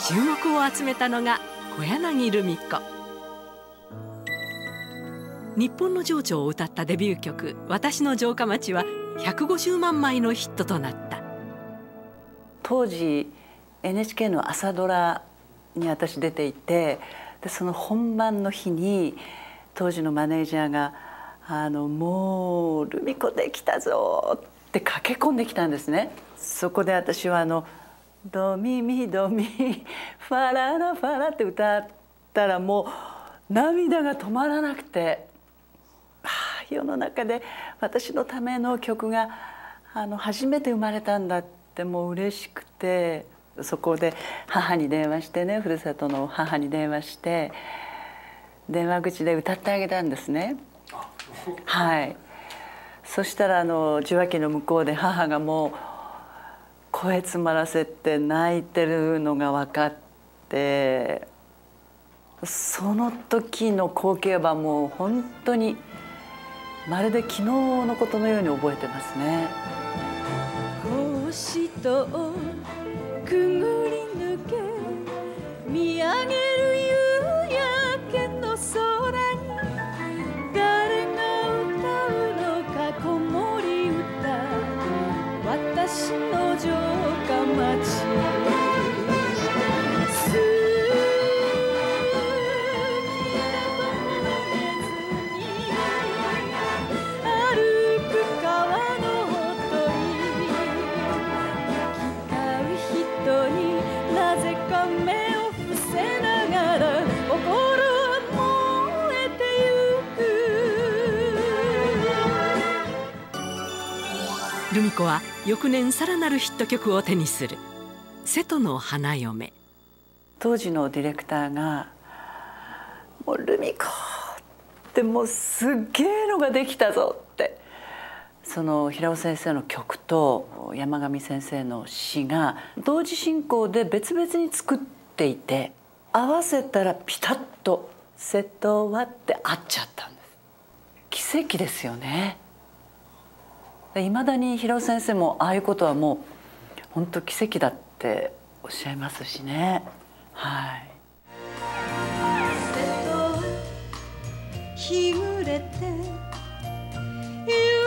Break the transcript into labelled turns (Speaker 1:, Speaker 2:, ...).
Speaker 1: 注目を集めたのが小柳ルミ子。日本の情緒を歌ったデビュー曲「私の城下町」は150万枚のヒットとなった。
Speaker 2: 当時 NHK の朝ドラに私出ていて、でその本番の日に当時のマネージャーが「もうルミ子できたぞ」って駆け込んできたんですね。そこで私はドミミドミファララファラって歌ったらもう涙が止まらなくて、世の中で私のための曲が初めて生まれたんだってもう嬉しくて、そこで母に電話してね、ふるさとの母に電話して電話口で歌ってあげたんですね。はい。そしたら受話器の向こうで母がもう声詰まらせて泣いてるのが分かって、その時の光景はもう本当にまるで昨日のことのように覚えてますね。
Speaker 3: 格子戸をくぐり抜け見上げる夕焼けの空に、誰が歌うのか子守歌、私の城下町。
Speaker 1: ルミ子は翌年さらなるヒット曲を手にする「瀬戸の花嫁」。
Speaker 2: 当時のディレクターが「もうルミ子ってもうすっげえのができたぞ」って、その平尾先生の曲と山上先生の詩が同時進行で別々に作っていて、合わせたらピタッと「瀬戸は」って合っちゃったんです。奇跡ですよね。いまだに平尾先生もああいうことはもう本当奇跡だっておっしゃいますしね。はい。
Speaker 3: 瀬戸は日暮れて